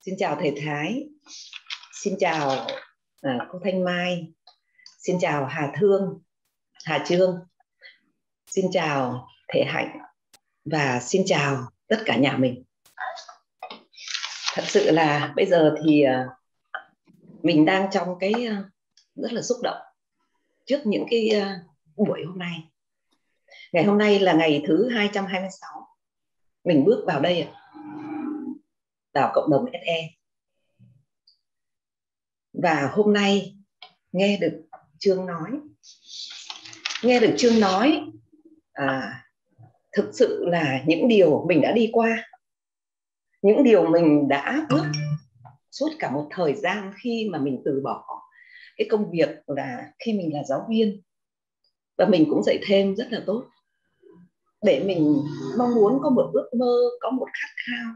Xin chào thầy Thái, xin chào cô Thanh Mai, xin chào Hà Trương, xin chào Thể Hạnh và xin chào tất cả nhà mình. Thật sự là bây giờ thì mình đang trong cái rất là xúc động trước những cái buổi hôm nay. Ngày hôm nay là ngày thứ 226 mình bước vào đây, vào cộng đồng SE. Và hôm nay nghe được Trương nói thực sự là những điều mình đã đi qua, những điều mình đã bước suốt cả một thời gian khi mà mình từ bỏ cái công việc là khi mình là giáo viên, và mình cũng dạy thêm rất là tốt để mình mong muốn có một ước mơ, có một khát khao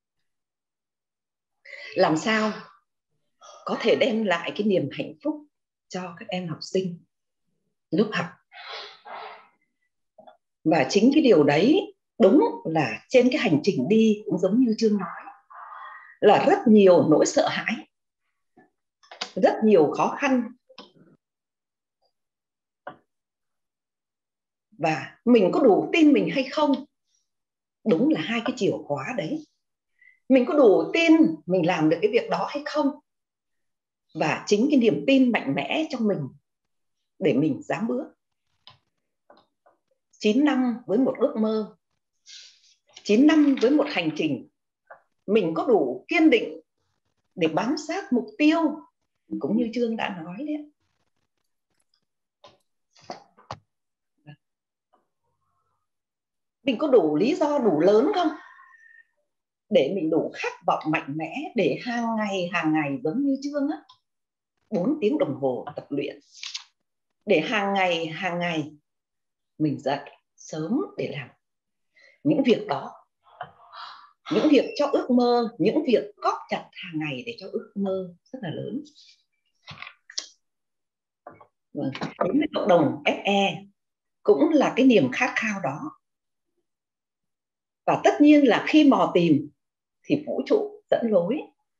làm sao có thể đem lại cái niềm hạnh phúc cho các em học sinh lúc học. Và chính cái điều đấy đúng là trên cái hành trình đi cũng giống như Trương nói là rất nhiều nỗi sợ hãi, rất nhiều khó khăn, và mình có đủ tin mình hay không, đúng là hai cái chìa khóa đấy. Mình có đủ tin mình làm được cái việc đó hay không, và chính cái niềm tin mạnh mẽ trong mình để mình dám bước. 9 năm với một ước mơ, 9 năm với một hành trình, mình có đủ kiên định để bám sát mục tiêu, cũng như Trương đã nói đấy. Mình có đủ lý do đủ lớn không để mình đủ khát vọng mạnh mẽ để hàng ngày giống như Trương á, 4 tiếng đồng hồ tập luyện, để hàng ngày mình dậy sớm để làm những việc đó, những việc cho ước mơ, những việc góp chặt hàng ngày để cho ước mơ rất là lớn. Đến với cộng đồng SE cũng là cái niềm khát khao đó. Và tất nhiên là khi mò tìm thì vũ trụ dẫn lối.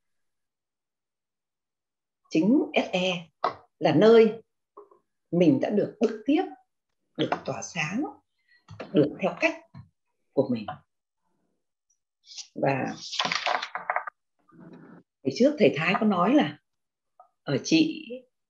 Chính SE là nơi mình đã được bước tiếp, được tỏa sáng, được theo cách của mình. Và ngày trước thầy Thái có nói là chị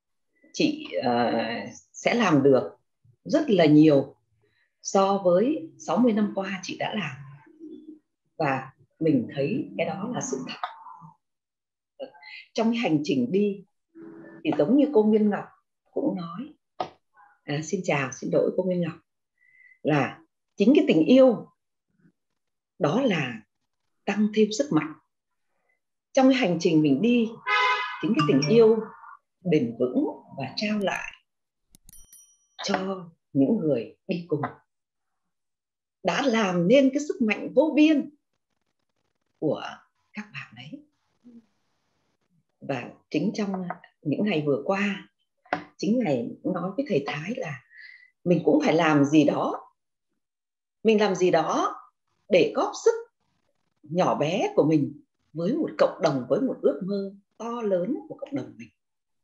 sẽ làm được rất là nhiều so với 60 năm qua chị đã làm. Và mình thấy cái đó là sự thật. Trong cái hành trình đi thì giống như cô Nguyên Ngọc cũng nói, xin lỗi cô Nguyên Ngọc, là chính cái tình yêu đó là tăng thêm sức mạnh. Trong cái hành trình mình đi, chính cái tình yêu bền vững và trao lại cho những người đi cùng đã làm nên cái sức mạnh vô biên của các bạn ấy. Và chính trong những ngày vừa qua, chính ngày nói với thầy Thái là mình cũng phải làm gì đó, mình làm gì đó để góp sức nhỏ bé của mình với một cộng đồng, với một ước mơ to lớn của cộng đồng mình.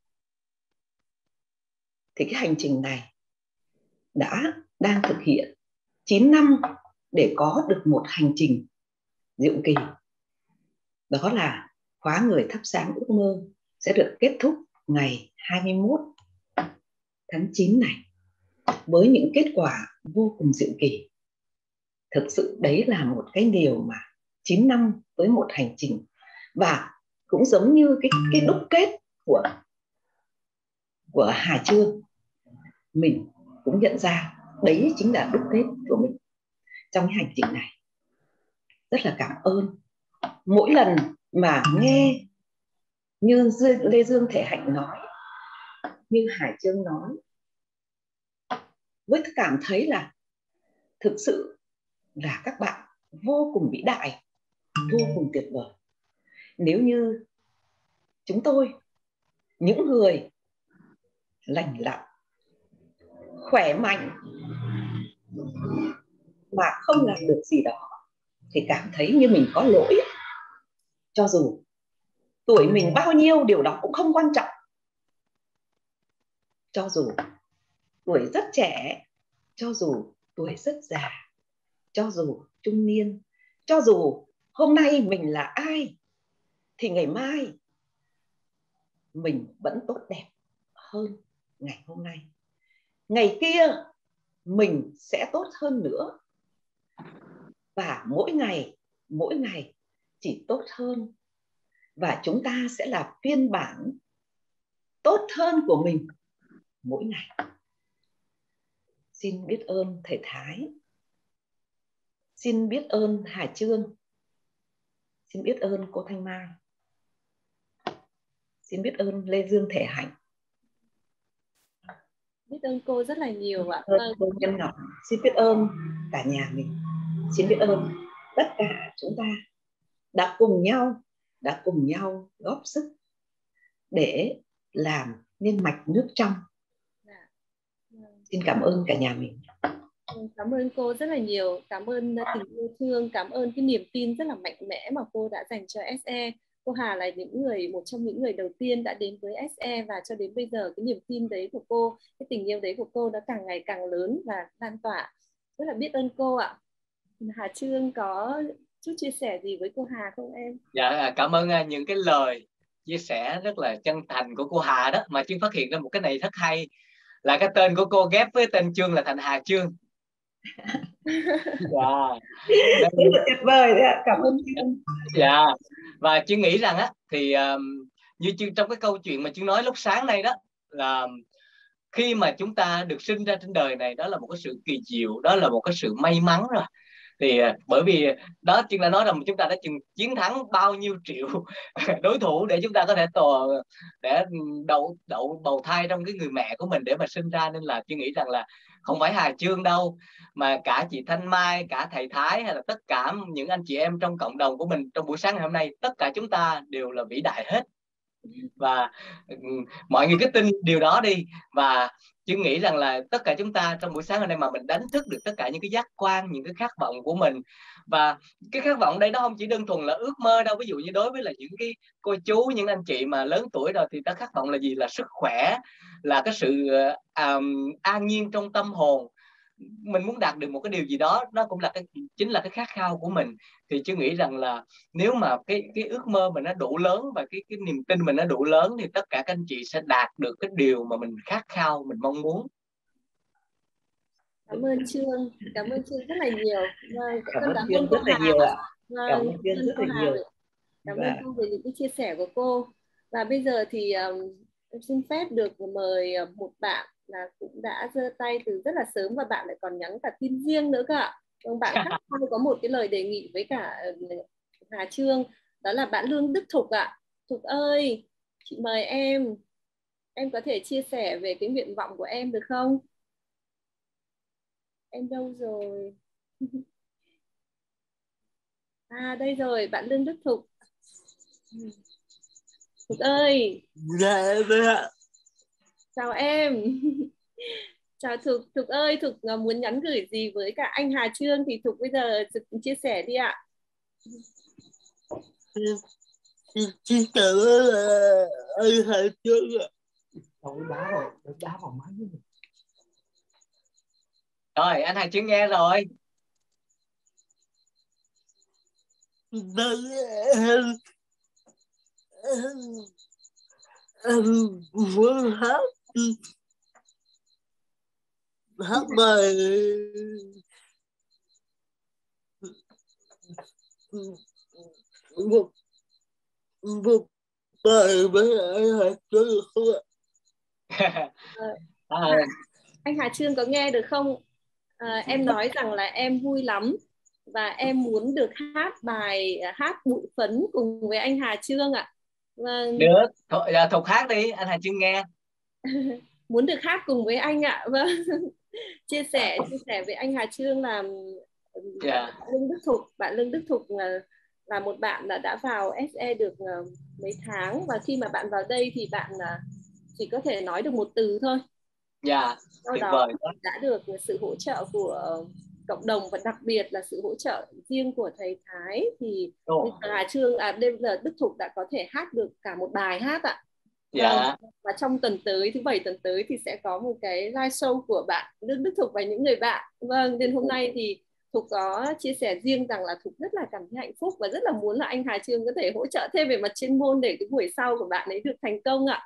Thì cái hành trình này đang thực hiện 9 năm để có được một hành trình diệu kỳ. Đó là khóa người thắp sáng ước mơ sẽ được kết thúc ngày 21 tháng 9 này với những kết quả vô cùng diệu kỳ. Thực sự đấy là một cái điều mà 9 năm với một hành trình, và cũng giống như cái đúc kết của Hà Trương, mình cũng nhận ra đấy chính là đúc kết của mình trong cái hành trình này. Rất là cảm ơn. Mỗi lần mà nghe như Lê Dương Thể Hạnh nói, như Hải Trương nói, với cảm thấy là thực sự là các bạn vô cùng vĩ đại, vô cùng tuyệt vời. Nếu như chúng tôi, những người lành lặn, khỏe mạnh mà không làm được gì đó thì cảm thấy như mình có lỗi. Cho dù tuổi mình bao nhiêu điều đó cũng không quan trọng. Cho dù tuổi rất trẻ, cho dù tuổi rất già, cho dù trung niên, cho dù hôm nay mình là ai, thì ngày mai mình vẫn tốt đẹp hơn ngày hôm nay. Ngày kia mình sẽ tốt hơn nữa. Và mỗi ngày chỉ tốt hơn. Và chúng ta sẽ là phiên bản tốt hơn của mình mỗi ngày. Xin biết ơn thầy Thái. Xin biết ơn Hà Trương. Xin biết ơn cô Thanh Mai. Xin biết ơn Lê Dương Thể Hạnh. Biết ơn cô rất là nhiều ạ. Cô Nhân Ngọc. Xin biết ơn cả nhà mình. Xin biết ơn tất cả chúng ta đã cùng nhau góp sức để làm nên mạch nước trong. Xin cảm ơn cả nhà mình. Cảm ơn cô rất là nhiều. Cảm ơn tình yêu thương, cảm ơn cái niềm tin rất là mạnh mẽ mà cô đã dành cho SE. Cô Hà là một trong những người đầu tiên đã đến với SE, và cho đến bây giờ cái niềm tin đấy của cô, cái tình yêu đấy của cô đã càng ngày càng lớn và lan tỏa. Rất là biết ơn cô ạ. Hà Trương có chút chia sẻ gì với cô Hà không em? Dạ, cảm ơn những cái lời chia sẻ rất là chân thành của cô Hà đó, mà Trương phát hiện ra một cái này rất hay, là cái tên của cô ghép với tên Trương là thành Hà Trương. Dạ. Nên... tuyệt vời đấy ạ. Cảm ơn Trương. Dạ. Và Trương nghĩ rằng á thì như trong cái câu chuyện mà Trương nói lúc sáng nay đó, là khi mà chúng ta được sinh ra trên đời này, đó là một cái sự kỳ diệu, đó là một cái sự may mắn rồi. Thì bởi vì đó Trương đã nói rằng chúng ta đã chiến thắng bao nhiêu triệu đối thủ để chúng ta có thể để đậu bầu thai trong cái người mẹ của mình để mà sinh ra. Nên là Trương nghĩ rằng là không phải Hà Trương đâu, mà cả chị Thanh Mai, cả thầy Thái, hay là tất cả những anh chị em trong cộng đồng của mình trong buổi sáng ngày hôm nay, tất cả chúng ta đều là vĩ đại hết. Và mọi người cứ tin điều đó đi. Và Trương nghĩ rằng là tất cả chúng ta trong buổi sáng hôm nay mà mình đánh thức được tất cả những cái giác quan, những cái khát vọng của mình. Và cái khát vọng đây nó không chỉ đơn thuần là ước mơ đâu. Ví dụ như đối với là những cái cô chú, những anh chị mà lớn tuổi rồi thì ta khát vọng là gì? Là sức khỏe, là cái sự an nhiên trong tâm hồn. Mình muốn đạt được một cái điều gì đó, nó cũng là chính là cái khát khao của mình. Thì Trương nghĩ rằng là nếu mà cái ước mơ mình nó đủ lớn và cái niềm tin mình nó đủ lớn, thì tất cả các anh chị sẽ đạt được cái điều mà mình khát khao, mình mong muốn. Cảm ơn Trương rất là nhiều. Cảm ơn Trương rất là nhiều ạ. Cảm ơn Trương rất là nhiều. Cảm ơn cô về những cái chia sẻ của cô. Và bây giờ thì em xin phép được mời một bạn là cũng đã giơ tay từ rất là sớm, và bạn lại còn nhắn cả tin riêng nữa cơ ạ. Bạn khác có một cái lời đề nghị với cả Hà Trương, đó là bạn Lương Đức Thục ạ. Thục ơi, chị mời em có thể chia sẻ về cái nguyện vọng của em được không? Em đâu rồi? À đây rồi, bạn Lương Đức Thục. Thục ơi. Dạ ạ. Chào em. Chào Thục. Thục ơi, Thục muốn nhắn gửi gì với cả anh Hà Trương thì Thục bây giờ chia sẻ đi ạ. Xin cảm ơn anh Hà Trương ạ. Đá vào máy. Rồi, anh Hà Trương nghe rồi. Vâng, em muốn hát bài một bài với anh Hà Trương được không ạ? Anh Hà Trương có nghe được không? Em nói rằng là em vui lắm và em muốn được hát bài hát bụi phấn cùng với anh Hà Trương ạ. Vâng. Được, Thục hát đi, anh Hà Trương nghe. Muốn được hát cùng với anh ạ. Vâng. chia sẻ với anh Hà Trương là bạn Lương Đức Thục là một bạn đã vào SE được mấy tháng, và khi mà bạn vào đây thì bạn chỉ có thể nói được một từ thôi. Dạ, Sau đó đã được sự hỗ trợ của cộng đồng và đặc biệt là sự hỗ trợ riêng của thầy Thái thì bây giờ Hà Trương bây giờ Đức Thục đã có thể hát được cả một bài hát ạ. Dạ. Và trong tuần tới, thứ Bảy tuần tới thì sẽ có một cái live show của bạn Đức Thục và những người bạn. Vâng, nên hôm nay thì Thục có chia sẻ riêng rằng là Thục rất là cảm thấy hạnh phúc và rất là muốn là anh Hà Trương có thể hỗ trợ thêm về mặt chuyên môn để cái buổi sau của bạn ấy được thành công ạ.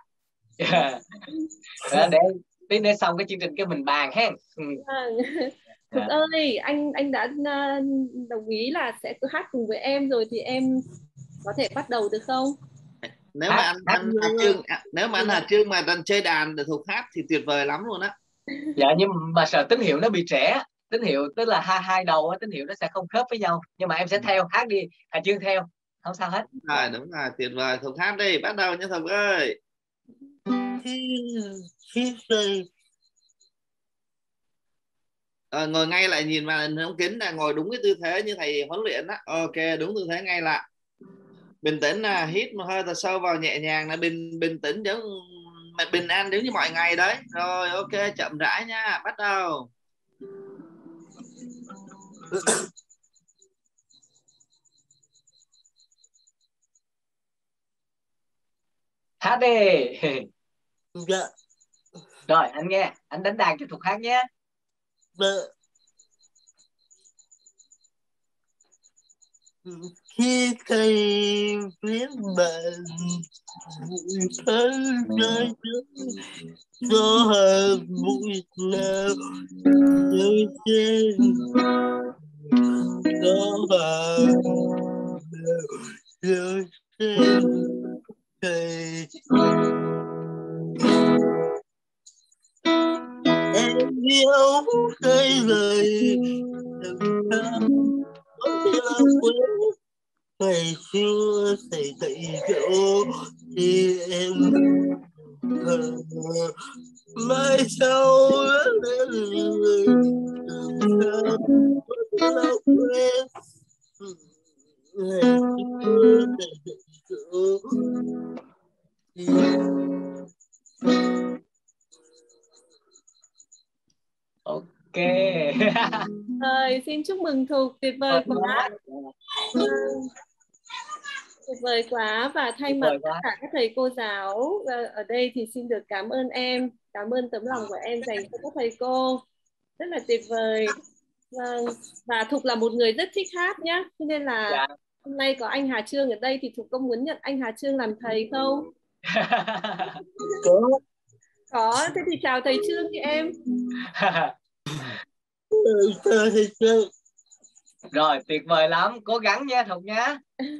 Để xong cái chương trình cái mình bàn hen. Thục ơi, anh đã đồng ý là sẽ hát cùng với em rồi thì em có thể bắt đầu được không? Nếu mà anh Hà Trương mà chơi đàn để Thục hát thì tuyệt vời lắm luôn á. Dạ, nhưng mà sợ tín hiệu nó bị trễ, tín hiệu tức là hai đầu tín hiệu nó sẽ không khớp với nhau, nhưng mà em sẽ theo hát đi, Hà Trương theo không sao hết. Rồi, đúng rồi, tuyệt vời. Thục hát đi, bắt đầu nha Thục ơi. Ngồi ngay lại, nhìn vào ống kính là ngồi đúng cái tư thế như thầy huấn luyện đó. Ok, đúng tư thế ngay lại. Bình tĩnh nè, hít một hơi thật sâu vào nhẹ nhàng là bình tĩnh giống bình an giống như mọi ngày đấy. Rồi ok, chậm rãi nha, bắt đầu. Hát đi. Dạ. Rồi anh nghe, anh đánh đàn cho Thục hát nhé. Khi thầy viết bạn thân rơi gió hờ bụi nào rơi trên gió hờ rơi trên thầy. Em yêu cái lời ngày xưa thầy dạy dỗ thì em mai sau quên ngày xưa thầy dạy dỗ thì Ok. Xin chúc mừng Thục, tuyệt vời quá. Tuyệt vời quá, và thay mặt tất cả các thầy cô giáo ở đây thì xin được cảm ơn em, cảm ơn tấm lòng của em dành cho các thầy cô, rất là tuyệt vời. Vâng, và Thục là một người rất thích hát nhá, cho nên là hôm nay có anh Hà Trương ở đây thì Thục có muốn nhận anh Hà Trương làm thầy không? Có, thế thì chào thầy Trương chị em. Rồi, tuyệt vời lắm, cố gắng nha Thục nhá.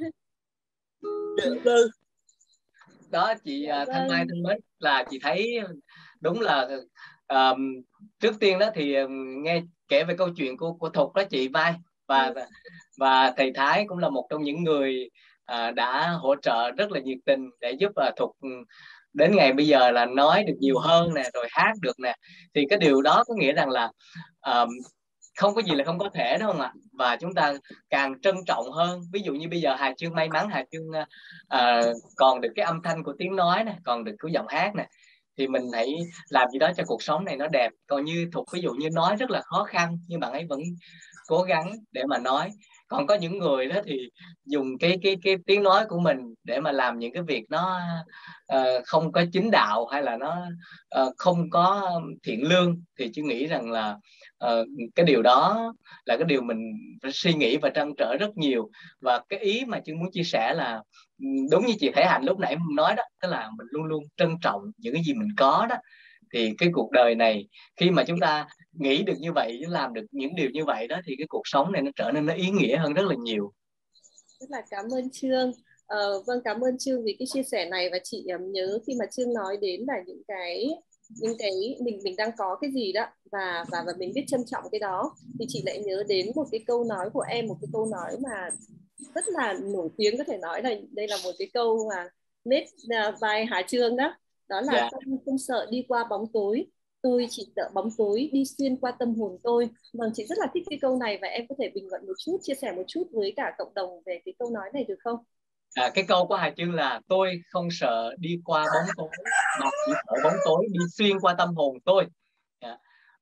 Đó chị Thanh Mai thân mến, là chị thấy đúng là trước tiên đó thì nghe kể về câu chuyện của Thục đó chị Mai, và thầy Thái cũng là một trong những người đã hỗ trợ rất là nhiệt tình để giúp Thục đến ngày bây giờ là nói được nhiều hơn nè, rồi hát được nè, thì cái điều đó có nghĩa rằng là không có gì là không có thể, đúng không ạ? Và chúng ta càng trân trọng hơn. Ví dụ như bây giờ Hà Trương may mắn Hà Trương còn được cái âm thanh của tiếng nói này, còn được cái giọng hát này, thì mình hãy làm gì đó cho cuộc sống này nó đẹp. Còn như Thục ví dụ như nói rất là khó khăn nhưng bạn ấy vẫn cố gắng để mà nói. Còn có những người đó thì dùng cái tiếng nói của mình để mà làm những cái việc nó không có chính đạo, hay là nó không có thiện lương, thì Chứ nghĩ rằng là cái điều đó là cái điều mình phải suy nghĩ và trăn trở rất nhiều. Và cái ý mà Chứ muốn chia sẻ là đúng như chị Thể Hạnh lúc nãy nói đó, tức là mình luôn luôn trân trọng những cái gì mình có đó. Thì cái cuộc đời này khi mà chúng ta nghĩ được như vậy, làm được những điều như vậy đó, thì cái cuộc sống này nó trở nên nó ý nghĩa hơn rất là nhiều. Rất là cảm ơn Trương. Vâng, cảm ơn Trương vì cái chia sẻ này, và chị nhớ khi mà Trương nói đến là những cái mình đang có cái gì đó và mình biết trân trọng cái đó, thì chị lại nhớ đến một cái câu nói của em, một cái câu nói mà rất là nổi tiếng, có thể nói là đây là một cái câu mà made by Hà Trương đó, đó là không sợ đi qua bóng tối, tôi chỉ sợ bóng tối đi xuyên qua tâm hồn tôi. Vâng, chị rất là thích cái câu này, và em có thể bình luận một chút, chia sẻ một chút với cả cộng đồng về cái câu nói này được không? Cái câu của Hà Trương là tôi không sợ đi qua bóng tối, mà chỉ sợ bóng tối đi xuyên qua tâm hồn tôi.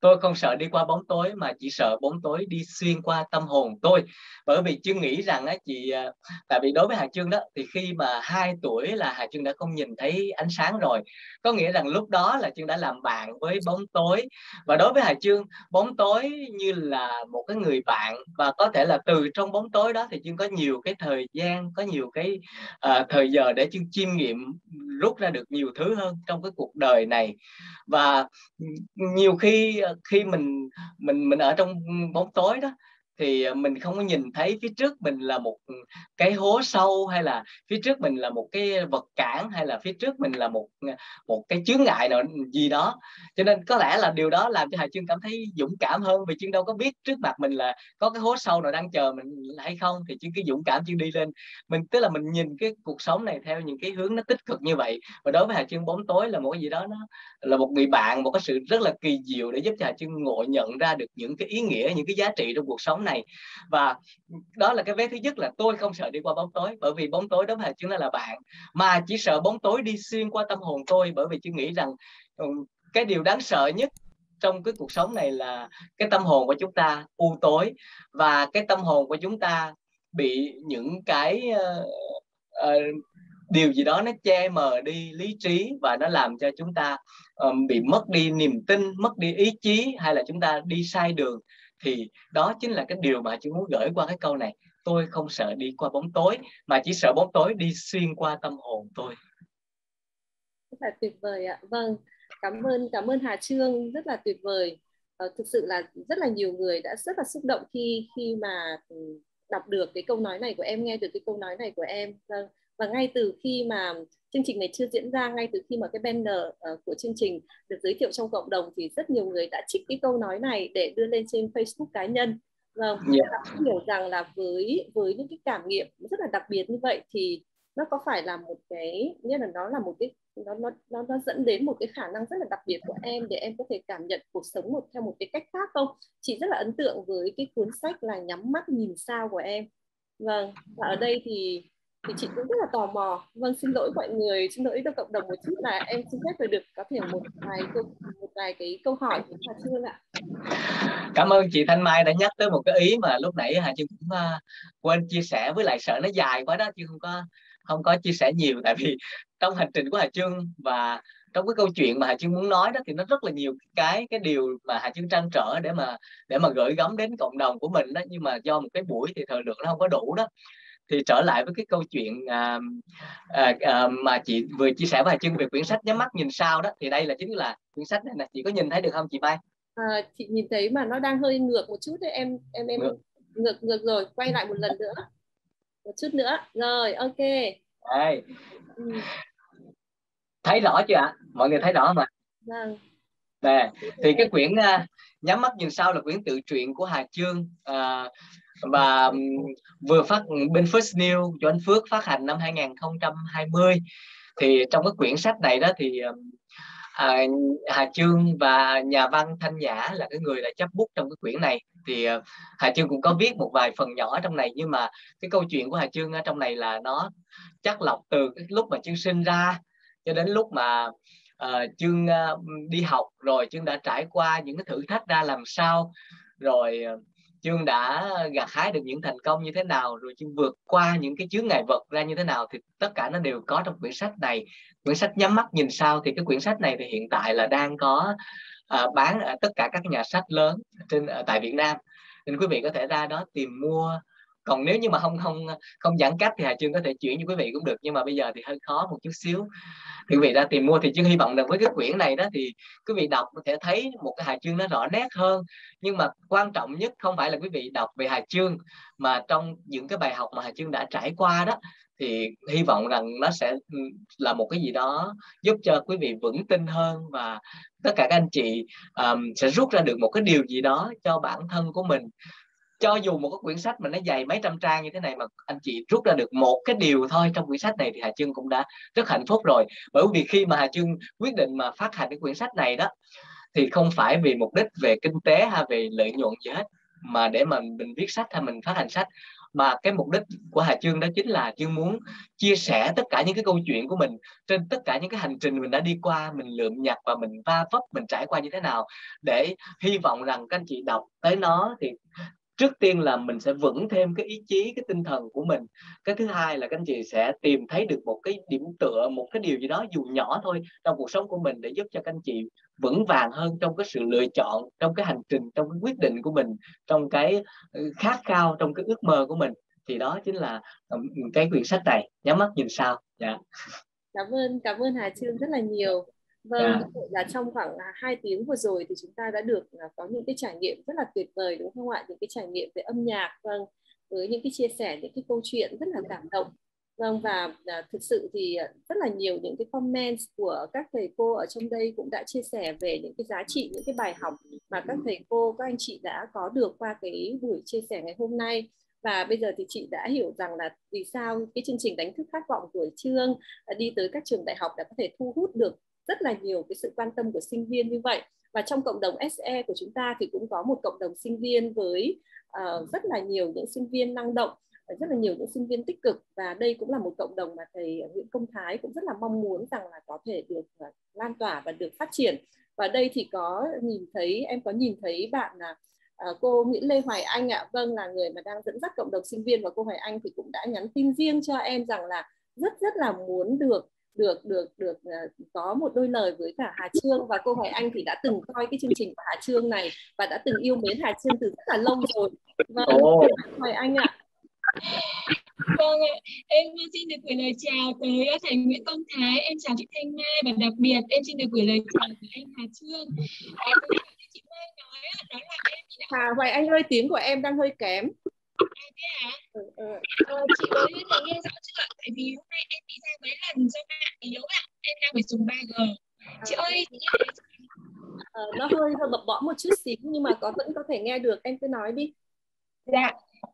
Tôi không sợ đi qua bóng tối, mà chỉ sợ bóng tối đi xuyên qua tâm hồn tôi. Bởi vì Chương nghĩ rằng á chị, tại vì đối với Hà Chương đó, thì khi mà 2 tuổi là Hà Chương đã không nhìn thấy ánh sáng rồi. Có nghĩa rằng lúc đó là Chương đã làm bạn với bóng tối. Và đối với Hà Chương, bóng tối như là một cái người bạn, và có thể là từ trong bóng tối đó thì Chương có nhiều cái thời gian, có nhiều cái thời giờ để Chương chiêm nghiệm, rút ra được nhiều thứ hơn trong cái cuộc đời này. Và nhiều khi mình ở trong bóng tối đó, thì mình không có nhìn thấy phía trước mình là một cái hố sâu, hay là phía trước mình là một cái vật cản, hay là phía trước mình là một cái chướng ngại nào gì đó. Cho nên có lẽ là điều đó làm cho Hà Chương cảm thấy dũng cảm hơn, vì Chương đâu có biết trước mặt mình là có cái hố sâu nào đang chờ mình hay không. Thì Chương cứ dũng cảm Chương đi lên. Tức là mình nhìn cái cuộc sống này theo những cái hướng nó tích cực như vậy. Và đối với Hà Chương, bóng tối là một cái gì đó, nó là một người bạn, một cái sự rất là kỳ diệu để giúp cho Hà Chương ngộ nhận ra được những cái ý nghĩa, những cái giá trị trong cuộc sống này. Và đó là cái vế thứ nhất, là tôi không sợ đi qua bóng tối, bởi vì bóng tối đối với Hà Chương là bạn, mà chỉ sợ bóng tối đi xuyên qua tâm hồn tôi. Bởi vì Chương nghĩ rằng cái điều đáng sợ nhất trong cái cuộc sống này là cái tâm hồn của chúng ta u tối, và cái tâm hồn của chúng ta bị những cái điều gì đó nó che mờ đi lý trí, và nó làm cho chúng ta bị mất đi niềm tin, mất đi ý chí, hay là chúng ta đi sai đường. Thì đó chính là cái điều mà chúng muốn gửi qua cái câu này: tôi không sợ đi qua bóng tối, mà chỉ sợ bóng tối đi xuyên qua tâm hồn tôi. Rất là tuyệt vời ạ. Vâng, cảm ơn Hà Chương, rất là tuyệt vời. Thực sự là rất là nhiều người đã rất là xúc động khi mà đọc được cái câu nói này của em, nghe được cái câu nói này của em. Vâng. Và ngay từ khi mà chương trình này chưa diễn ra, ngay từ khi mà cái banner của chương trình được giới thiệu trong cộng đồng, thì rất nhiều người đã trích cái câu nói này để đưa lên trên Facebook cá nhân. Vâng, cũng hiểu rằng là với những cái cảm nghiệm rất là đặc biệt như vậy, thì nó có phải là một cái, nghĩa là nó là một cái, nó dẫn đến một cái khả năng rất là đặc biệt của em để em có thể cảm nhận cuộc sống theo một cái cách khác không? Chị rất là ấn tượng với cái cuốn sách là Nhắm mắt nhìn sao của em. Vâng, và ở đây thì chị cũng rất là tò mò. Vâng, xin lỗi mọi người, xin lỗi cho cộng đồng một chút, là em xin phép được có thể một vài cái câu hỏi của Hà Chương ạ. Cảm ơn chị Thanh Mai đã nhắc tới một cái ý mà lúc nãy Hà Chương cũng quên chia sẻ, với lại sợ nó dài quá đó chứ không có chia sẻ nhiều. Tại vì trong hành trình của Hà Chương và trong cái câu chuyện mà Hà Chương muốn nói đó, thì nó rất là nhiều cái điều mà Hà Chương trăn trở để mà gửi gắm đến cộng đồng của mình đó. Nhưng mà do một cái buổi thì thời lượng nó không có đủ đó. Thì trở lại với cái câu chuyện mà chị vừa chia sẻ với Hà Chương về quyển sách Nhắm mắt nhìn sao đó, thì đây là chính là quyển sách này nè. Chị có nhìn thấy được không chị Mai? Chị nhìn thấy mà nó đang hơi ngược một chút đấy em. Ngược rồi, quay lại một lần nữa, một chút nữa rồi, ok. Đây. Thấy rõ chưa ạ? Mọi người thấy rõ không ạ? Vâng. Nè, thì cái quyển Nhắm mắt nhìn sao là quyển tự truyện của Hà Chương, và vừa phát bên First New cho anh Phước phát hành năm 2020. Thì trong cái quyển sách này đó thì Hà Chương và nhà văn Thanh Nhã là cái người đã chấp bút trong cái quyển này. Thì Hà Chương cũng có viết một vài phần nhỏ trong này, nhưng mà cái câu chuyện của Hà Chương ở trong này là nó chắc lọc từ cái lúc mà Chương sinh ra cho đến lúc mà Chương đi học, rồi Chương đã trải qua những cái thử thách ra làm sao, rồi Chương đã gặt hái được những thành công như thế nào, rồi Chương vượt qua những cái chướng ngại vật ra như thế nào, thì tất cả nó đều có trong quyển sách này. Quyển sách Nhắm mắt nhìn sao, thì cái quyển sách này thì hiện tại là đang có bán ở tất cả các nhà sách lớn tại Việt Nam, nên quý vị có thể ra đó tìm mua. Còn nếu như mà không giãn cách thì Hà Chương có thể chuyển cho quý vị cũng được, nhưng mà bây giờ thì hơi khó một chút xíu. Quý vị ra tìm mua thì Chương hy vọng rằng với cái quyển này đó thì quý vị đọc có thể thấy một cái Hà Chương nó rõ nét hơn. Nhưng mà quan trọng nhất không phải là quý vị đọc về Hà Chương, mà trong những cái bài học mà Hà Chương đã trải qua đó, thì hy vọng rằng nó sẽ là một cái gì đó giúp cho quý vị vững tin hơn, và tất cả các anh chị sẽ rút ra được một cái điều gì đó cho bản thân của mình. Cho dù một cái quyển sách mà nó dày mấy trăm trang như thế này, mà anh chị rút ra được một cái điều thôi trong quyển sách này, thì Hà Chương cũng đã rất hạnh phúc rồi. Bởi vì khi mà Hà Chương quyết định mà phát hành cái quyển sách này đó, thì không phải vì mục đích về kinh tế hay về lợi nhuận gì hết, mà để mà mình viết sách hay mình phát hành sách, mà cái mục đích của Hà Chương đó chính là Chương muốn chia sẻ tất cả những cái câu chuyện của mình trên tất cả những cái hành trình mình đã đi qua, mình lượm nhặt và mình va vấp, mình trải qua như thế nào, để hy vọng rằng các anh chị đọc tới nó thì trước tiên là mình sẽ vững thêm cái ý chí, cái tinh thần của mình. Cái thứ hai là các anh chị sẽ tìm thấy được một cái điểm tựa, một cái điều gì đó dù nhỏ thôi trong cuộc sống của mình, để giúp cho các anh chị vững vàng hơn trong cái sự lựa chọn, trong cái hành trình, trong cái quyết định của mình, trong cái khát khao, trong cái ước mơ của mình. Thì đó chính là cái quyển sách này, Nhắm mắt nhìn sao. Dạ. Cảm ơn Hà Chương rất là nhiều. Vâng, như vậy là trong khoảng 2 tiếng vừa rồi thì chúng ta đã được có những cái trải nghiệm rất là tuyệt vời, đúng không ạ? Những cái trải nghiệm về âm nhạc, vâng, với những cái chia sẻ, những cái câu chuyện rất là cảm động. Vâng, và thực sự thì rất là nhiều những cái comments của các thầy cô ở trong đây cũng đã chia sẻ về những cái giá trị, những cái bài học mà các thầy cô, các anh chị đã có được qua cái buổi chia sẻ ngày hôm nay. Và bây giờ thì chị đã hiểu rằng là vì sao cái chương trình Đánh thức khát vọng của Chương đi tới các trường đại học đã có thể thu hút được rất là nhiều cái sự quan tâm của sinh viên như vậy. Và trong cộng đồng SE của chúng ta thì cũng có một cộng đồng sinh viên với rất là nhiều những sinh viên năng động, rất là nhiều những sinh viên tích cực. Và đây cũng là một cộng đồng mà thầy Nguyễn Công Thái cũng rất là mong muốn rằng là có thể được lan tỏa và được phát triển. Và đây thì em có nhìn thấy bạn là cô Nguyễn Lê Hoài Anh ạ. Vâng, là người mà đang dẫn dắt cộng đồng sinh viên, và cô Hoài Anh thì cũng đã nhắn tin riêng cho em rằng là rất là muốn được có một đôi lời với cả Hà Chương. Và cô Hoài Anh thì đã từng coi cái chương trình của Hà Chương này và đã từng yêu mến Hà Chương từ rất là lâu rồi. Vâng, Hoài Anh ạ. Vâng ạ, em xin được gửi lời chào tới thầy Nguyễn Công Thái, em chào chị Thanh Mai, và đặc biệt em xin được gửi lời chào tới anh Hà Chương. Chị Mai nói đó là em thì đã... Hoài Anh ơi, tiếng của em đang hơi kém. Thế hả? Chị có thể nghe rõ chưa? Tại vì hôm nay em bị ra mấy lần do mạng yếu ạ, em đang phải dùng 3G. Chị ơi, chị nghe nó hơi bập bõm một chút xíu nhưng mà vẫn có thể nghe được, em cứ nói đi. Dạ.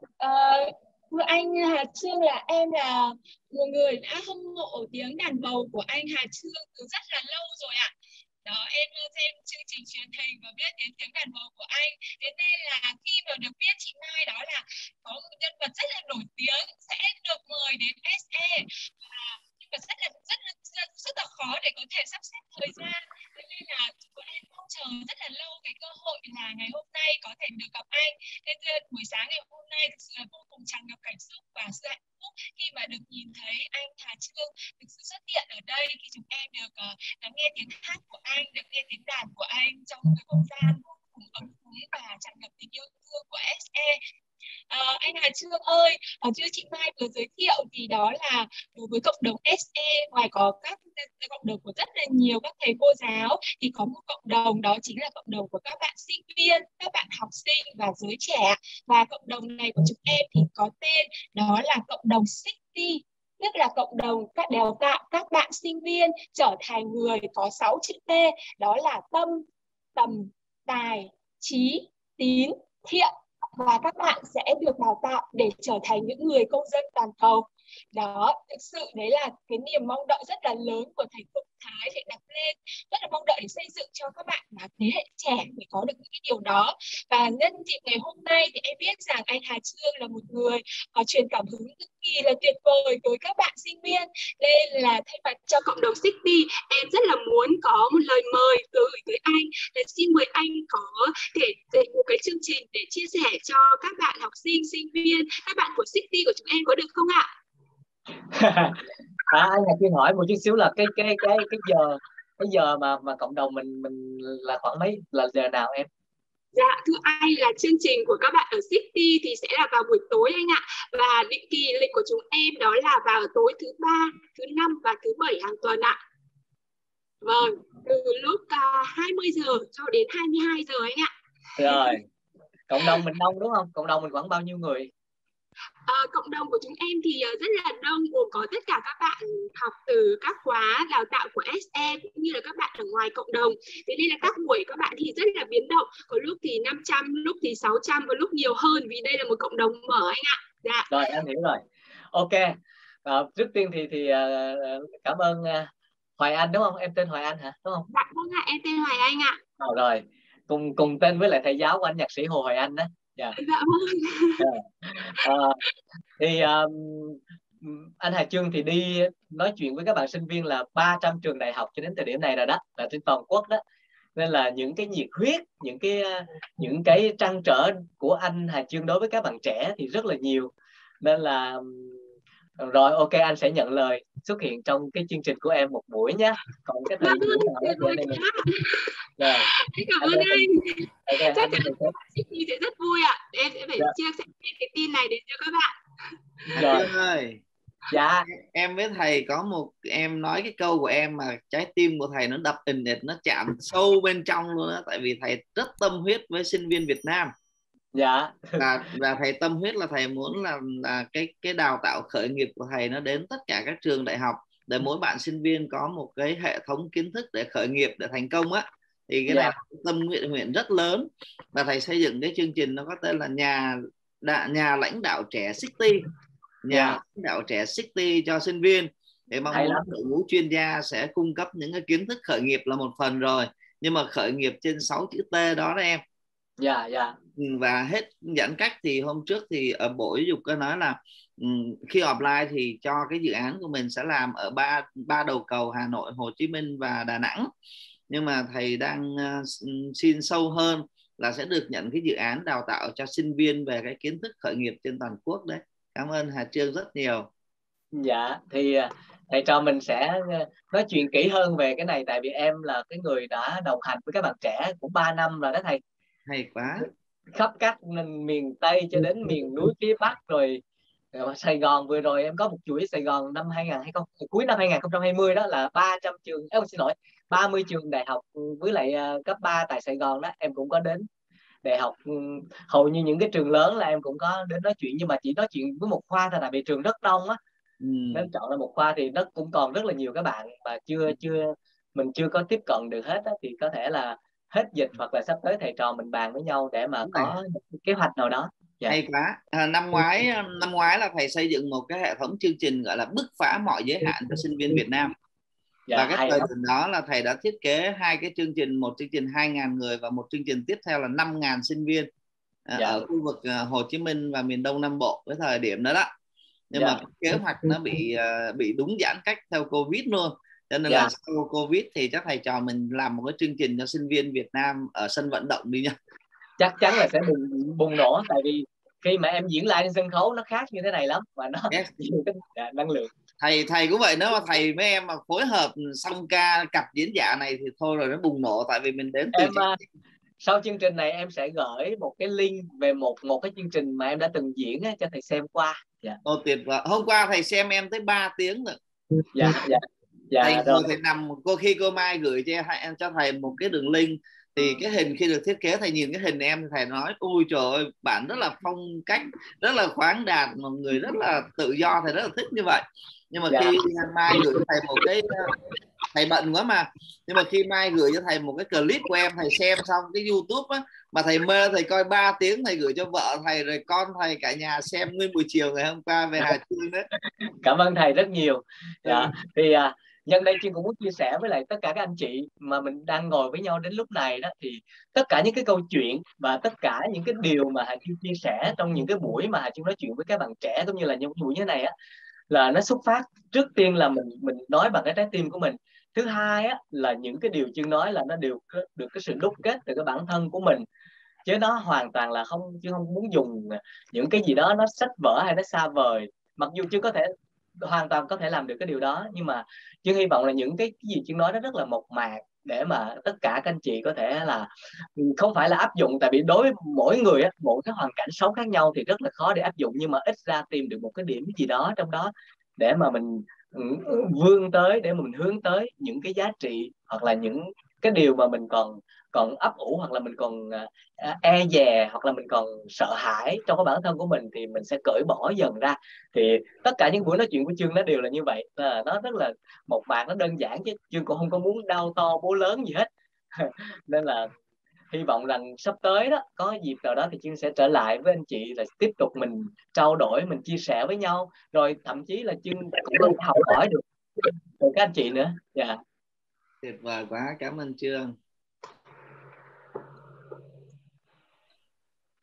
Thưa anh Hà Chương, là em là một người đã hâm mộ tiếng đàn bầu của anh Hà Chương từ rất là lâu rồi ạ. Đó, em xem chương trình truyền hình và biết đến tiếng đàn bầu của anh. Thế nên là khi mà được biết chị Mai đó là có một nhân vật rất là nổi tiếng sẽ được mời đến SE, và nhưng mà rất là khó để có thể sắp xếp thời gian. Thế nên là bọn em mong chờ rất là lâu cái cơ hội là ngày hôm nay có thể được gặp anh. Thế nên buổi sáng ngày hôm nay thực sự là vô cùng tràn ngập cảm xúc và sự hạnh phúc khi mà được nhìn thấy anh Hà Chương thực sự xuất hiện ở đây, khi chúng em được lắng nghe tiếng hát của anh, được nghe tiếng đàn của anh trong cái không gian vô cùng ấm cúng và tràn ngập tình yêu thương của SE. Anh Hà Chương ơi, như chị Mai vừa giới thiệu thì đó là đối với cộng đồng SE, ngoài có các cộng đồng của rất là nhiều các thầy cô giáo, thì có một cộng đồng, đó chính là cộng đồng của các bạn sinh viên, các bạn học sinh và giới trẻ. Và cộng đồng này của chúng em thì có tên đó là cộng đồng City, tức là cộng đồng đào tạo các bạn sinh viên trở thành người có 6 chữ T, đó là tâm, tầm, tài, trí, tín, thiện. Và các bạn sẽ được đào tạo để trở thành những người công dân toàn cầu. Đó, thực sự đấy là cái niềm mong đợi rất là lớn của thầy Công Thái, thầy đặt lên, rất là mong đợi để xây dựng cho các bạn là thế hệ trẻ để có được những cái điều đó. Và nhân dịp ngày hôm nay thì em biết rằng anh Hà Chương là một người truyền cảm hứng cực kỳ là tuyệt vời với các bạn sinh viên, nên là thay mặt cho cộng đồng City, em rất là muốn có một lời mời gửi tới anh, để xin mời anh có thể dạy một cái chương trình để chia sẻ cho các bạn học sinh, sinh viên, các bạn của City của chúng em, có được không ạ? Anh Hà Chương hỏi một chút xíu là cái giờ mà cộng đồng mình là khoảng mấy, là giờ nào em? Dạ, thưa anh, là chương trình của các bạn ở City thì sẽ là vào buổi tối anh ạ. Và định kỳ lịch của chúng em đó là vào tối thứ 3, thứ 5 và thứ 7 hàng tuần ạ. Vâng, từ lúc 20 giờ cho đến 22 giờ anh ạ. Rồi, cộng đồng mình đông đúng không? Cộng đồng mình khoảng bao nhiêu người? Cộng đồng của chúng em thì rất là đông, gồm có tất cả các bạn học từ các khóa đào tạo của SE cũng như là các bạn ở ngoài cộng đồng. Thế nên là các buổi các bạn thì rất là biến động, có lúc thì 500, lúc thì 600 và lúc nhiều hơn, vì đây là một cộng đồng mở anh ạ. Dạ. Rồi, em hiểu rồi. Ok. Trước tiên thì cảm ơn Hoài Anh đúng không? Em tên Hoài Anh hả? Đúng không? Dạ vâng ạ, em tên Hoài Anh ạ. Rồi, cùng tên với lại thầy giáo của anh nhạc sĩ Hồ Hoài Anh đó. Dạ. Dạ vâng. Thì anh Hà Chương thì đi nói chuyện với các bạn sinh viên là 300 trường đại học cho đến thời điểm này rồi đó, là trên toàn quốc đó, nên là những cái nhiệt huyết, những cái trăn trở của anh Hà Chương đối với các bạn trẻ thì rất là nhiều. Nên là rồi, ok, anh sẽ nhận lời xuất hiện trong cái chương trình của em một buổi nhé. Còn cái thời buổi nào đó thì anh em mình... Rồi, Cảm ơn anh. Okay, Chắc chắn chị sẽ rất vui ạ. Em sẽ phải chia sẻ cái tin này đến cho các bạn. Hà Chương ơi, dạ, em với thầy có một, em nói cái câu của em mà trái tim của thầy nó đập ình ịch, nó chạm sâu bên trong luôn đó, tại vì thầy rất tâm huyết với sinh viên Việt Nam. dạ. Và thầy tâm huyết là thầy muốn là cái đào tạo khởi nghiệp của thầy nó đến tất cả các trường đại học, để mỗi bạn sinh viên có một cái hệ thống kiến thức để khởi nghiệp, để thành công á. Thì cái này là tâm nguyện rất lớn, và thầy xây dựng cái chương trình nó có tên là nhà lãnh đạo trẻ City, lãnh đạo trẻ City cho sinh viên. Để mong muốn đội ngũ chuyên gia sẽ cung cấp những cái kiến thức khởi nghiệp là một phần rồi, nhưng mà khởi nghiệp trên 6 chữ T đó đó em. Dạ. Và hết giãn cách thì hôm trước thì ở Bộ Giáo dục có nói là khi offline thì cho cái dự án của mình sẽ làm ở ba đầu cầu Hà Nội, Hồ Chí Minh và Đà Nẵng. Nhưng mà thầy đang xin sâu hơn là sẽ được nhận cái dự án đào tạo cho sinh viên về cái kiến thức khởi nghiệp trên toàn quốc đấy. Cảm ơn Hà Chương rất nhiều. Dạ, thì thầy trò mình sẽ nói chuyện kỹ hơn về cái này, tại vì em là cái người đã đồng hành với các bạn trẻ cũng 3 năm rồi đó thầy. Hay quá. Khắp các miền Tây cho đến miền núi phía Bắc rồi. Sài Gòn vừa rồi em có một chuỗi Sài Gòn năm 2020, cuối năm 2020 đó là 300 trường, xin lỗi, 30 trường đại học với lại cấp 3 tại Sài Gòn đó, em cũng có đến đại học, hầu như những cái trường lớn là em cũng có đến nói chuyện, nhưng mà chỉ nói chuyện với một khoa thôi, tại vì trường rất đông á. Nên chọn là một khoa thì nó cũng còn rất là nhiều các bạn mà mình chưa có tiếp cận được hết á, thì có thể là hết dịch hoặc là sắp tới thầy trò mình bàn với nhau để mà có một kế hoạch nào đó. Hay quá. Năm ngoái là thầy xây dựng một cái hệ thống chương trình gọi là bứt phá mọi giới hạn cho sinh viên Việt Nam. Và cái thời điểm đó là thầy đã thiết kế hai cái chương trình, một chương trình 2.000 người và một chương trình tiếp theo là 5.000 sinh viên ở khu vực Hồ Chí Minh và miền Đông Nam Bộ với thời điểm đó đó. Nhưng mà kế hoạch nó bị đúng giãn cách theo Covid luôn, cho nên là sau Covid thì chắc thầy trò mình làm một cái chương trình cho sinh viên Việt Nam ở sân vận động đi nha. Chắc chắn là sẽ bùng nổ, tại vì khi mà em diễn lại trên sân khấu nó khác như thế này lắm, và nó nhiều cái năng lượng. Thầy cũng vậy, nếu mà thầy với em mà phối hợp xong ca cặp diễn giả này thì thôi rồi, nó bùng nổ, tại vì mình đến từ sau chương trình này em sẽ gửi một cái link về một cái chương trình mà em đã từng diễn cho thầy xem qua. Ô, tuyệt vời. Hôm qua thầy xem em tới 3 tiếng rồi. Thầy ngồi thầy nằm, khi cô Mai gửi cho thầy một cái đường link, thì cái hình khi được thiết kế, thầy nhìn cái hình em thì thầy nói ui trời ơi, bạn rất là phong cách, rất là khoáng đạt, một người rất là tự do, thầy rất là thích như vậy. Nhưng mà khi Mai gửi cho thầy một cái, thầy bận quá nhưng mà khi Mai gửi cho thầy một cái clip của em, thầy xem xong cái YouTube á, mà thầy mê, thầy coi 3 tiếng, thầy gửi cho vợ thầy rồi con thầy, cả nhà xem nguyên buổi chiều ngày hôm qua về Hà Chương đấy. Cảm ơn thầy rất nhiều. Thì nhân đây Chương cũng muốn chia sẻ với lại tất cả các anh chị mà mình đang ngồi với nhau đến lúc này đó, thì tất cả những cái câu chuyện và tất cả những cái điều mà Hà Chương chia sẻ trong những cái buổi mà Hà Chương nói chuyện với các bạn trẻ cũng như là những buổi như này á, là nó xuất phát trước tiên là mình nói bằng cái trái tim của mình. Thứ hai á, là những cái điều Chương nói là nó đều được cái sự đúc kết từ cái bản thân của mình, chứ nó hoàn toàn là Chương không muốn dùng những cái gì đó nó sách vở hay nó xa vời. Mặc dù Chương có thể hoàn toàn có thể làm được cái điều đó, nhưng mà Chương hy vọng là những cái gì Chương nói nó rất là mộc mạc, để mà tất cả các anh chị có thể là không phải là áp dụng, tại vì đối với mỗi người á, mỗi cái hoàn cảnh sống khác nhau thì rất là khó để áp dụng, nhưng mà ít ra tìm được một cái điểm gì đó trong đó để mà mình vươn tới, để mà mình hướng tới những cái giá trị hoặc là những cái điều mà mình còn ấp ủ, hoặc là mình còn e dè, hoặc là mình còn sợ hãi trong cái bản thân của mình, thì mình sẽ cởi bỏ dần ra. Thì tất cả những buổi nói chuyện của Chương nó đều là như vậy, nó rất là mộc mạc, nó đơn giản, chứ Chương cũng không có muốn đau to bố lớn gì hết. Nên là hy vọng rằng sắp tới đó, có dịp nào đó thì Chương sẽ trở lại với anh chị, là tiếp tục mình trao đổi, mình chia sẻ với nhau, rồi thậm chí là Chương cũng có thể học hỏi được từ các anh chị nữa. Tuyệt vời quá, cảm ơn Chương.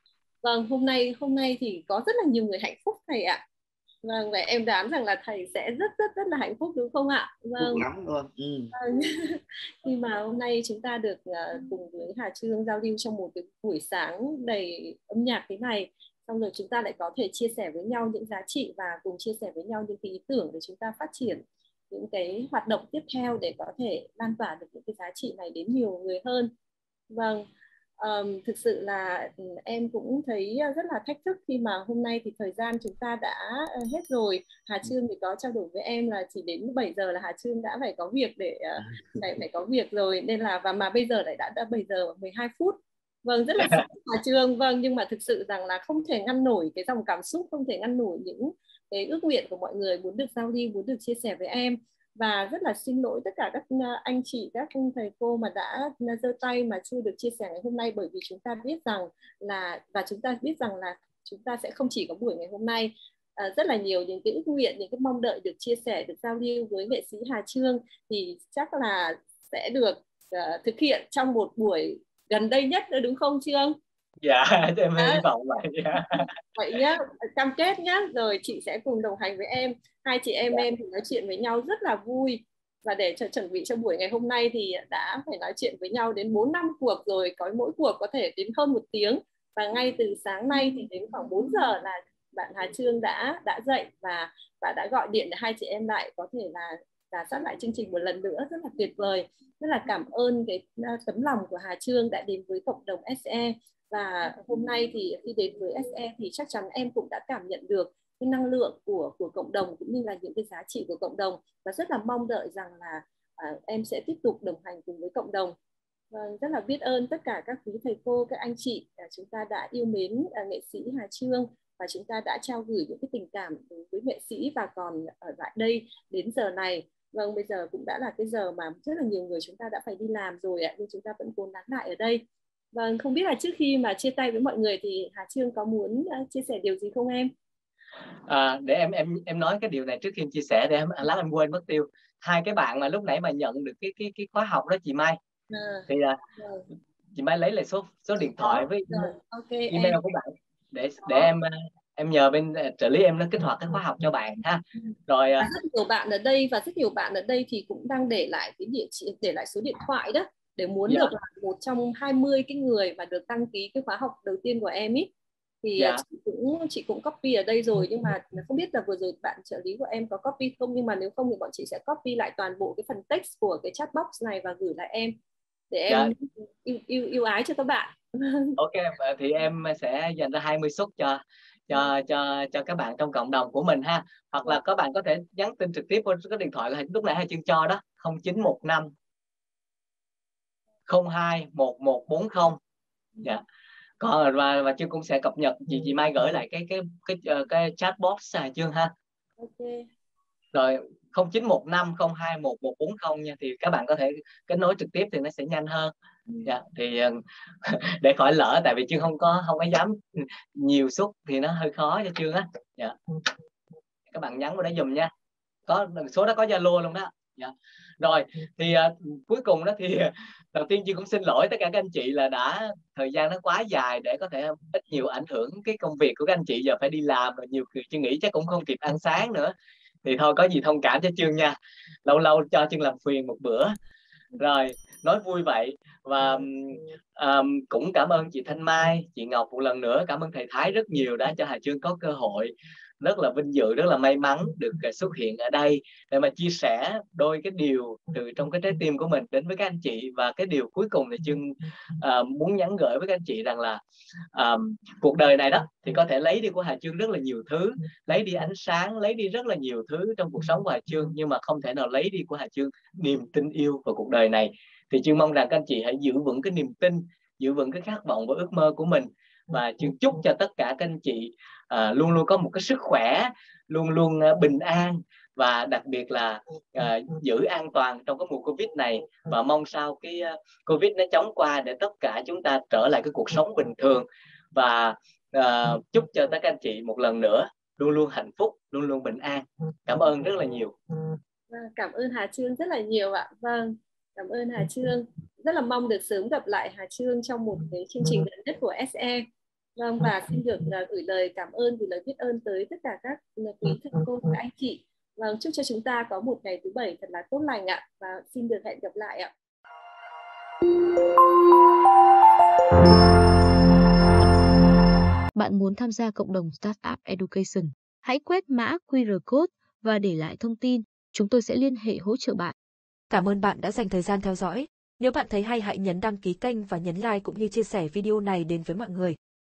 Vâng, hôm nay thì có rất là nhiều người hạnh phúc thầy ạ. Vâng, và em đoán rằng là thầy sẽ rất là hạnh phúc đúng không ạ? Vâng. Phúc lắm luôn. Vâng. Khi mà hôm nay chúng ta được cùng với Hà Trương giao lưu trong một cái buổi sáng đầy âm nhạc thế này, xong rồi chúng ta lại có thể chia sẻ với nhau những giá trị và cùng chia sẻ với nhau những cái ý tưởng để chúng ta phát triển những cái hoạt động tiếp theo để có thể lan tỏa được những cái giá trị này đến nhiều người hơn. Vâng. Thực sự là em cũng thấy rất là thách thức khi mà hôm nay thì thời gian chúng ta đã hết rồi. Hà Trương thì có trao đổi với em là chỉ đến 7 giờ là Hà Trương đã phải có việc để phải có việc rồi, nên là và mà bây giờ lại đã 7 giờ 12 phút. Vâng, rất là xin Hà Trương. Vâng, nhưng mà thực sự rằng là không thể ngăn nổi cái dòng cảm xúc, không thể ngăn nổi những cái ước nguyện của mọi người muốn được giao lưu, muốn được chia sẻ với em. Và rất là xin lỗi tất cả các anh chị, các thầy cô mà đã giơ tay mà chưa được chia sẻ ngày hôm nay, bởi vì chúng ta biết rằng là chúng ta sẽ không chỉ có buổi ngày hôm nay. Rất là nhiều những cái ước nguyện, những cái mong đợi được chia sẻ, được giao lưu với nghệ sĩ Hà Trương thì chắc là sẽ được thực hiện trong một buổi gần đây nhất nữa, đúng không Trương? Dạ, em hy vọng vậy. Vậy nhá, cam kết nhá, rồi chị sẽ cùng đồng hành với em. Hai chị em thì nói chuyện với nhau rất là vui. Và để chuẩn bị cho buổi ngày hôm nay thì đã phải nói chuyện với nhau đến 4-5 cuộc rồi, có mỗi cuộc có thể đến hơn 1 tiếng. Và ngay từ sáng nay thì đến khoảng 4 giờ là bạn Hà Trương đã dậy và đã gọi điện để hai chị em lại có thể là giả soát lại chương trình một lần nữa. Rất là tuyệt vời. Rất là cảm ơn cái tấm lòng của Hà Trương đã đến với cộng đồng SE. Và hôm nay thì khi đến với SE thì chắc chắn em cũng đã cảm nhận được cái năng lượng của cộng đồng cũng như là những cái giá trị của cộng đồng, và rất là mong đợi rằng là em sẽ tiếp tục đồng hành cùng với cộng đồng. Rất là biết ơn tất cả các quý thầy cô, các anh chị chúng ta đã yêu mến nghệ sĩ Hà Trương, và chúng ta đã trao gửi những cái tình cảm đối với nghệ sĩ và còn ở lại đây đến giờ này. Vâng, bây giờ cũng đã là cái giờ mà rất là nhiều người chúng ta đã phải đi làm rồi ạ, nhưng chúng ta vẫn cố nán lại ở đây. Vâng, không biết là trước khi mà chia tay với mọi người thì Hà Trương có muốn chia sẻ điều gì không em? Để em nói cái điều này trước khi em chia sẻ, để lát em quên mất tiêu. Hai cái bạn mà lúc nãy mà nhận được cái khóa học đó chị Mai, thì chị Mai lấy lại số điện thoại với email của bạn để em nhờ bên trợ lý em nó kích hoạt cái khóa học cho bạn ha. Rồi rất nhiều bạn ở đây thì cũng đang để lại cái địa chỉ, để lại số điện thoại đó, để muốn được là một trong 20 cái người mà được đăng ký cái khóa học đầu tiên của em ý. Thì chị cũng copy ở đây rồi, nhưng mà không biết là vừa rồi bạn trợ lý của em có copy không, nhưng mà nếu không thì bọn chị sẽ copy lại toàn bộ cái phần text của cái chat box này và gửi lại em để em yêu ái cho các bạn. Ok, thì em sẽ dành ra 20 suất cho các bạn trong cộng đồng của mình ha. Hoặc là các bạn có thể nhắn tin trực tiếp qua cái điện thoại lúc nãy Hà Trương cho đó, 0915 02 1140. Dạ. Còn và Trương cũng sẽ cập nhật, chị Mai gửi lại cái chat box Hà Trương ha. Ok. Rồi 0915 02 1140 nha, thì các bạn có thể kết nối trực tiếp thì nó sẽ nhanh hơn. Dạ, thì để khỏi lỡ, tại vì Trương không có dám nhiều suất thì nó hơi khó cho Trương á. Dạ. Các bạn nhắn vào đó dùm nha. Có số đó có Zalo luôn đó. Dạ. Rồi thì cuối cùng đó thì đầu tiên Trương cũng xin lỗi tất cả các anh chị là đã thời gian nó quá dài để có thể ít nhiều ảnh hưởng cái công việc của các anh chị, giờ phải đi làm rồi, nhiều người Trương nghĩ chắc cũng không kịp ăn sáng nữa. Thì thôi có gì thông cảm cho Trương nha, lâu lâu cho Trương làm phiền một bữa. Rồi nói vui vậy. Và cũng cảm ơn chị Thanh Mai, chị Ngọc một lần nữa, cảm ơn thầy Thái rất nhiều đã cho Hà Trương có cơ hội. Rất là vinh dự, rất là may mắn được xuất hiện ở đây để mà chia sẻ đôi cái điều từ trong cái trái tim của mình đến với các anh chị. Và cái điều cuối cùng thì Trương muốn nhắn gửi với các anh chị rằng là cuộc đời này đó thì có thể lấy đi của Hà Trương rất là nhiều thứ, lấy đi ánh sáng, lấy đi rất là nhiều thứ trong cuộc sống của Hà Trương, nhưng mà không thể nào lấy đi của Hà Trương niềm tin yêu vào cuộc đời này. Thì Trương mong rằng các anh chị hãy giữ vững cái niềm tin, giữ vững cái khát vọng và ước mơ của mình. Và Trương chúc cho tất cả các anh chị luôn luôn có một cái sức khỏe, luôn luôn bình an, và đặc biệt là giữ an toàn trong cái mùa Covid này. Và mong sao cái Covid nó chóng qua để tất cả chúng ta trở lại cái cuộc sống bình thường. Và chúc cho tất cả anh chị một lần nữa luôn luôn hạnh phúc, luôn luôn bình an. Cảm ơn rất là nhiều. Cảm ơn Hà Trương rất là nhiều ạ. Vâng, cảm ơn Hà Trương. Rất là mong được sớm gặp lại Hà Trương trong một cái chương trình gần nhất của SE. Vâng, và xin được gửi lời cảm ơn, gửi lời biết ơn tới tất cả các quý thầy cô và anh chị. Vâng, chúc cho chúng ta có một ngày thứ Bảy thật là tốt lành ạ. Và xin được hẹn gặp lại ạ. Bạn muốn tham gia cộng đồng Startup Education? Hãy quét mã QR code và để lại thông tin. Chúng tôi sẽ liên hệ hỗ trợ bạn. Cảm ơn bạn đã dành thời gian theo dõi. Nếu bạn thấy hay hãy nhấn đăng ký kênh và nhấn like cũng như chia sẻ video này đến với mọi người.